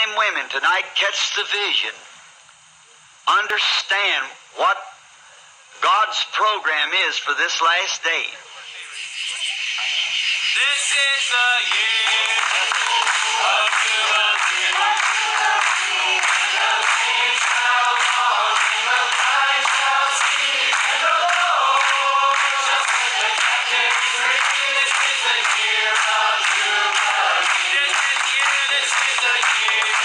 and women tonight catch the vision, understand what God's program is for this last day. This is the year of Jubilee. The king shall walk and the bride shall see, and the Lord shall set the captives free. This is the year of Jubilee. This is the year